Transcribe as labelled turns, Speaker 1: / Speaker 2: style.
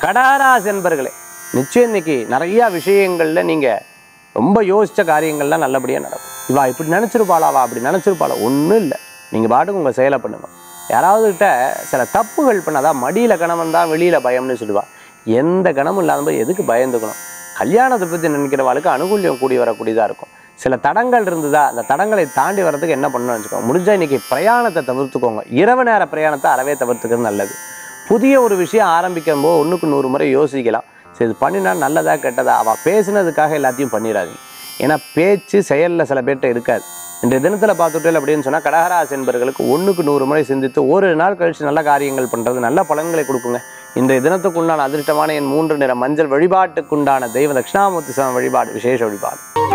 Speaker 1: கடகராசி என்பர்களே, நிச்சயம் இன்னைக்கு நிறைய விஷயங்கள்ல நீங்க ரொம்ப யோசிச்ச காரியங்கள்லாம் நல்லபடியா நடக்கும். இவா இப்படி நினைச்சிருப்பாளாவா அப்படி நினைச்சிருப்பாளா, ஒன்றும் இல்லை. நீங்க பாட்டுக்கு உங்க செயலை பண்ணுங்க. யாராவது கிட்ட சில தப்புகள் பண்ணாதான் மடியில கணவன் தான் வெளியில பயம்னு சொல்லுவா. எந்த கணமும் இல்லாத போது எதுக்கு பயந்துக்கணும்? கல்யாணத்தை பற்றி நினைக்கிறவாளுக்கு அனுகூல்யம் கூடி வரக்கூடியதாக இருக்கும். சில தடங்கள் இருந்ததா, அந்த தடங்களை தாண்டி வர்றதுக்கு என்ன பண்ணணும்னு வச்சுக்கோங்க. முடிஞ்சால் இன்றைக்கி பிரயாணத்தை தவிர்த்துக்கோங்க. இரவு நேர பிரயாணத்தை அறவே தவிர்த்துக்கிறது நல்லது. புதிய ஒரு விஷயம் ஆரம்பிக்கும் போது 1க்கு 100 முறை யோசிக்கலாம். சரி, இது பண்ணினா நல்லதா கெட்டதா, அவள் பேசினதுக்காக எல்லாத்தையும் பண்ணிடாதீங்க. ஏன்னா பேச்சு செயலில் சில பேர்கிட்ட இருக்காது. இன்றைய தினத்தில் பார்த்துட்டேன் அப்படின்னு சொன்னால் கடகராசி என்பவர்களுக்கு 1க்கு 100 முறை சிந்தித்து ஒரு நாள் கழித்து நல்ல காரியங்கள் பண்ணுறது நல்ல பலன்களை கொடுக்குங்க. இன்றைய தினத்துக்குண்டான அதிர்ஷ்டமான என் 3 நிற மஞ்சள். வழிபாட்டுக்குண்டான தெய்வ தட்சிணாமூர்த்தி சுவாமி வழிபாடு விசேஷ வழிபாடு.